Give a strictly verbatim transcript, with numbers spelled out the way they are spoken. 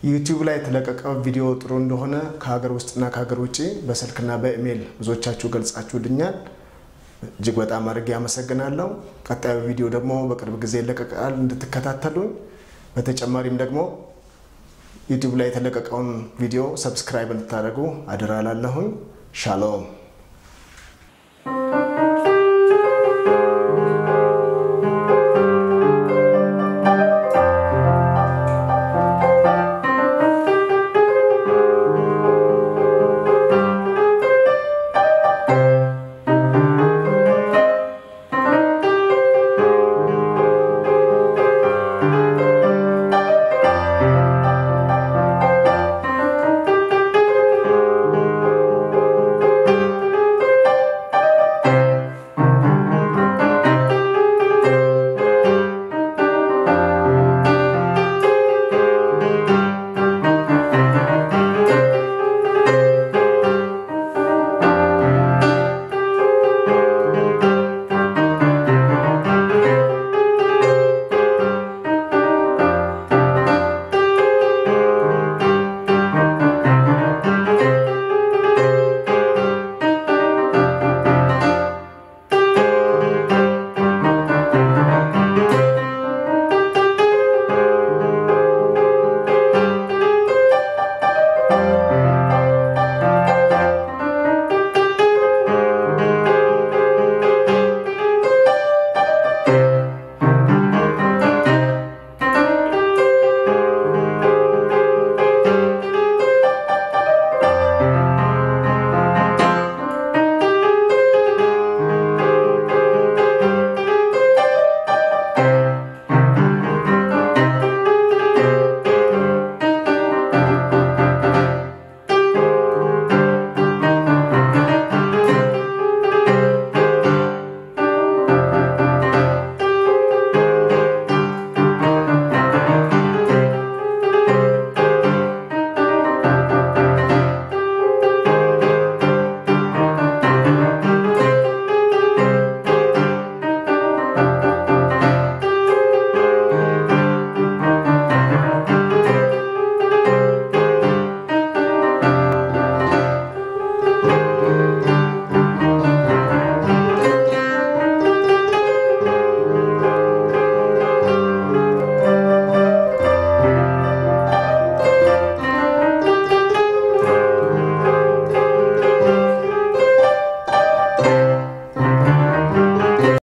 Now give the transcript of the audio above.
ዩቲዩብ ላይ የተለቀቀው ቪዲዮ ጥሩ እንደሆነ ከሀገር ውስጥና ከሀገር ውጪ በስልክና በኢሜል ብዙዎቻችሁ ገልጻችሁልኛል እጅግ በጣም አድርጌ አመሰግናለሁ ቀጣዩ ቪዲዮ ደግሞ በቅርብ ጊዜ ይለቀቃል እንድትከታተሉኝ በተጨማሪም ደግሞ ዩቲዩብ ላይ የተለቀቀውን ቪዲዮ ሰብስክራይብ እንድታደርጉ አደራ እላለሁኝ ሻሎም